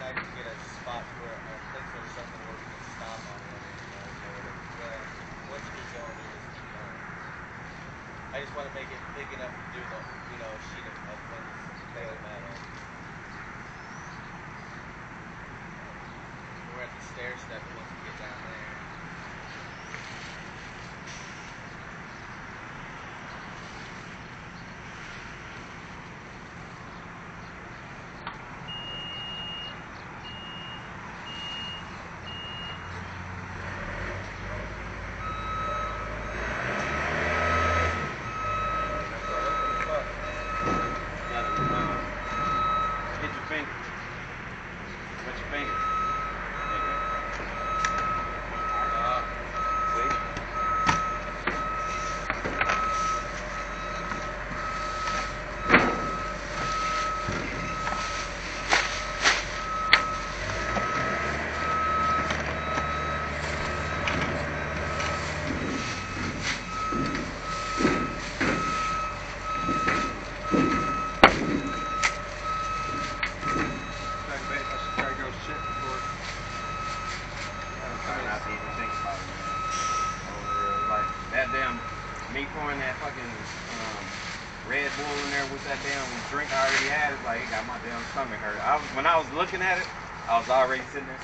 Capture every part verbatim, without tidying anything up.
I need to get a spot where a place or something where we can stop on one and you know, go well, once you get going, you just keep going. I just want to make it big enough to do the, you know, sheet of, of one thing of metal. We're at the stair step, and once we get down there. Me pouring that fucking um, Red Bull in there with that damn drink I already had, it's like it got my damn stomach hurt. I was, when I was looking at it, I was already sitting there.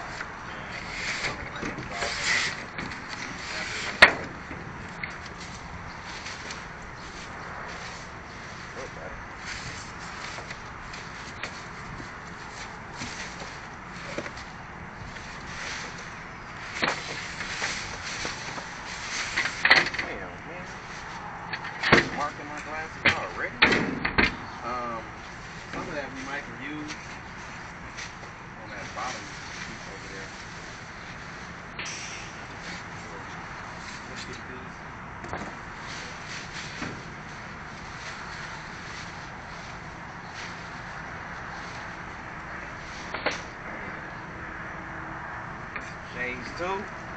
Shades too.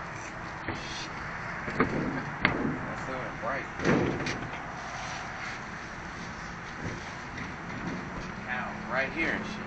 That's so bright. Cow right here and shit.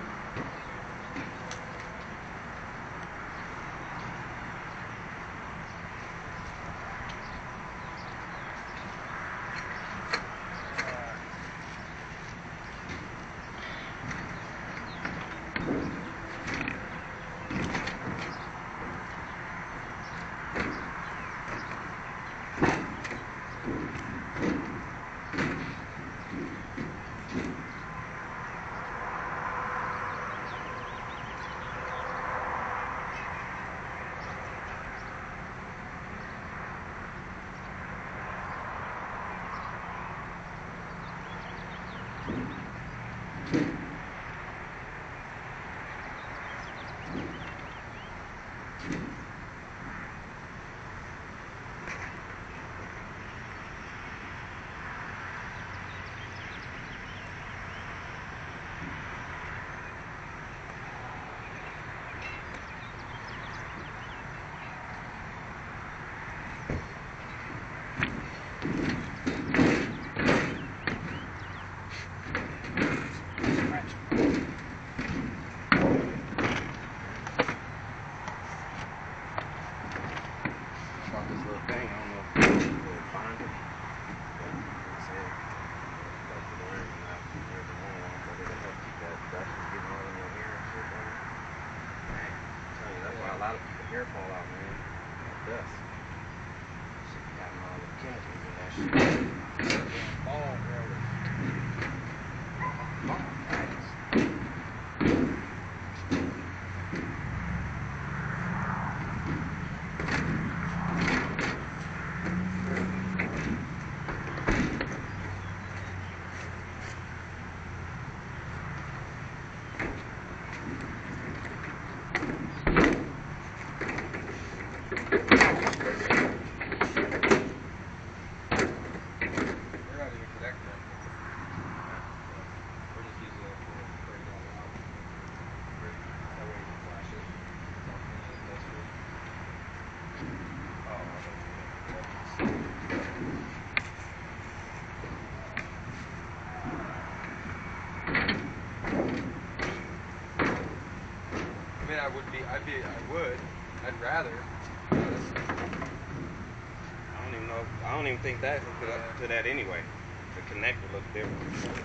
Hair fall out, man. That dust. Shit got all the chemicals in that shit. Fall, really. Fall, guys. mean, I would be, I'd be, I would, I'd rather. I don't even know. I don't even think that hooked up to that anyway. The connector looks different.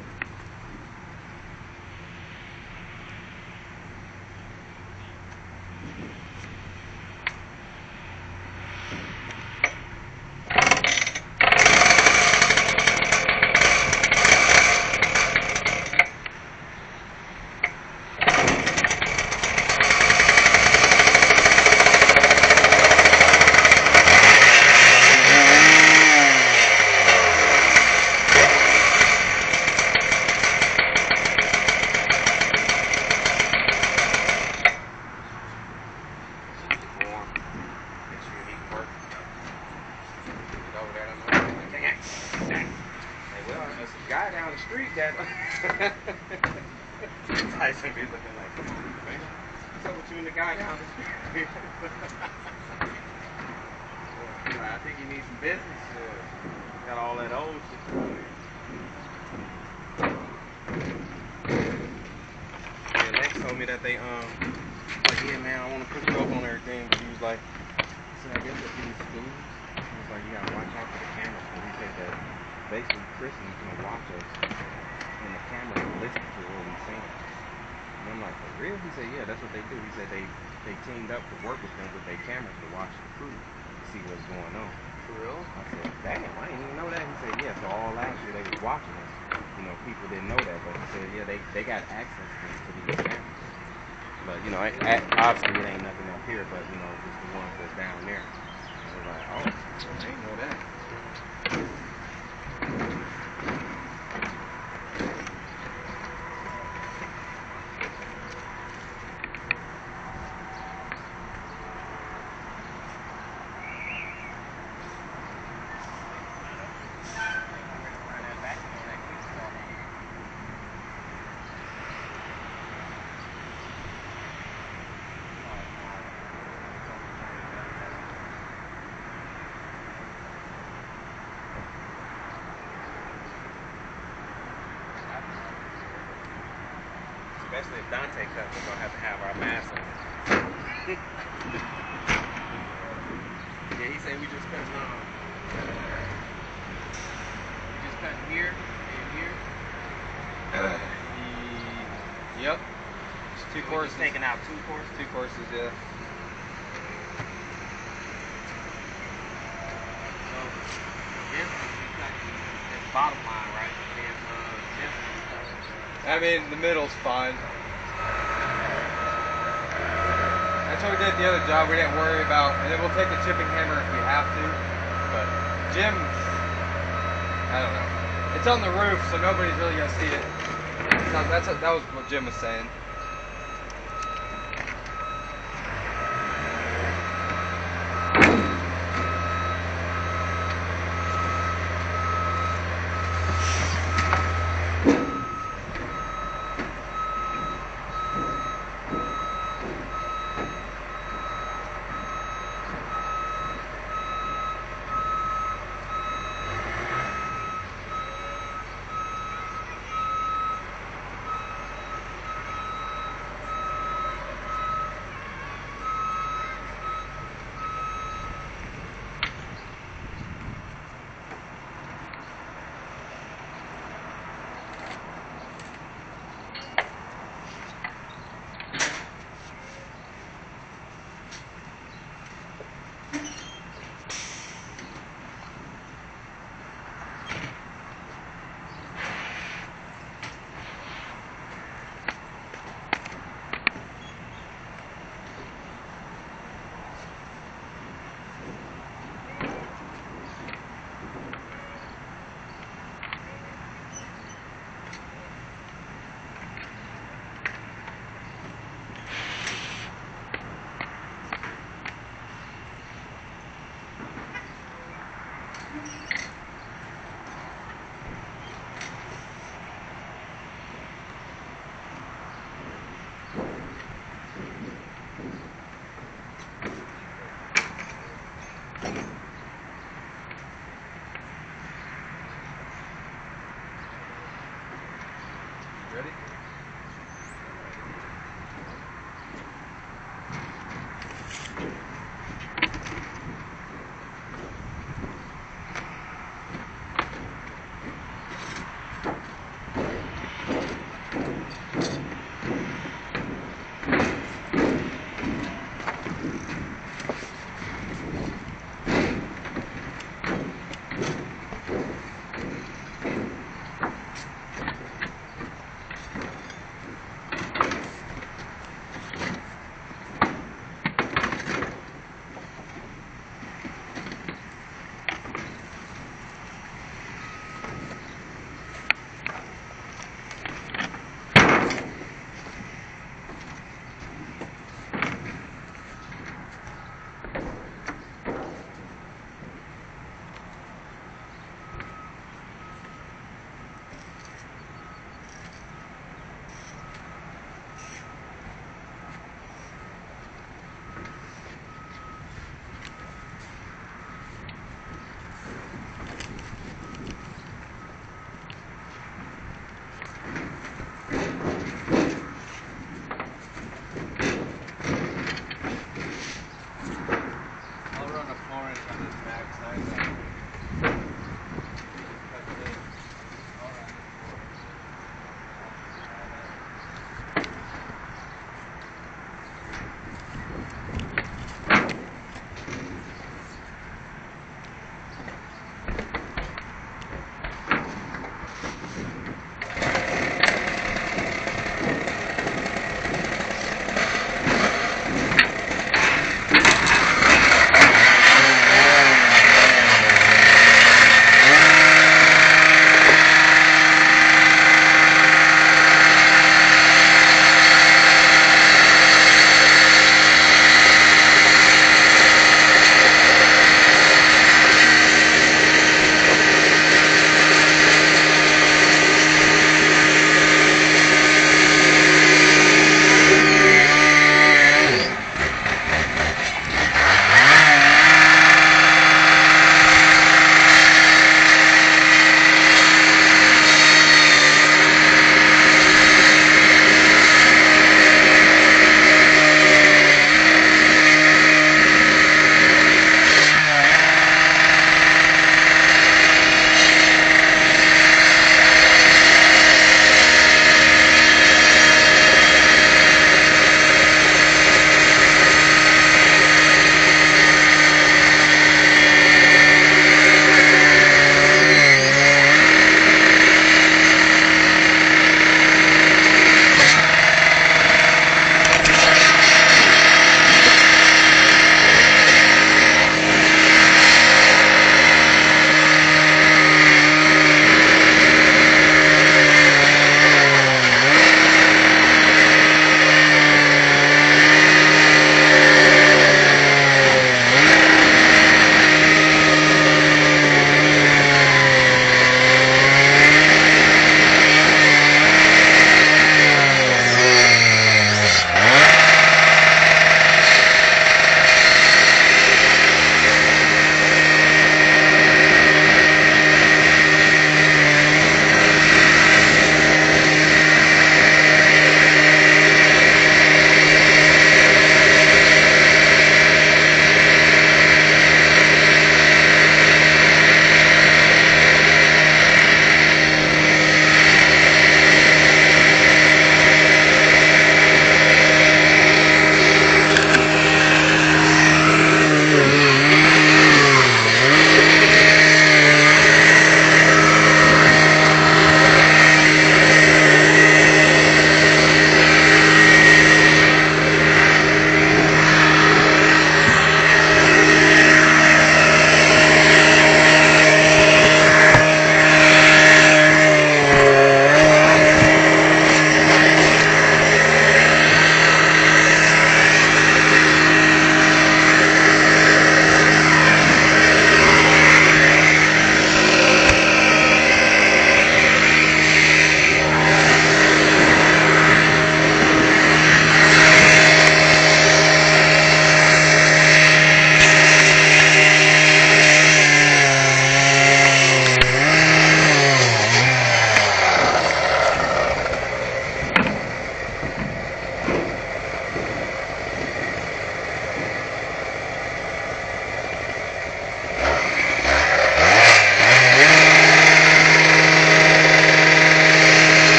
Guy down the street that Tyson be looking like, man, what's up with you and the guy down the street? You know, I think he needs some business. Uh, got all that old shit. Yeah, Lex told me that they um like, yeah man, I want to put you up on everything, but he was like, he said, I guess at these schools, he was like, you gotta watch out for the cameras, but he said that basically Christians can watch us and the camera will listen to what we're saying. And I'm like, for real? He said, yeah, that's what they do. He said they, they teamed up to work with them with their cameras to watch the crew to see what's going on. For real? I said, damn, I didn't even know that. He said, yeah, so all last year they was watching us. You know, people didn't know that, but he said, yeah, they, they got access to, to these cameras. But, you know, I, I, obviously it ain't nothing up here, but, you know, just the ones that's down there. And I was like, oh, I didn't know that. Especially if Dante comes, we're gonna have to have our mask on. Yeah, he said we just cut um, we just cut here and here. Uh, the, yep. It's two So courses. We're just taking out two courses. Two courses, yeah. So this we cut this bottom line, right? But then uh, this one we cut. I mean, the middle's fine. That's what we did at the other job. We didn't worry about, and then we'll take the chipping hammer if we have to. But Jim, I don't know. It's on the roof, so nobody's really gonna see it. It's not, that's a, that was what Jim was saying.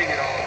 dig it all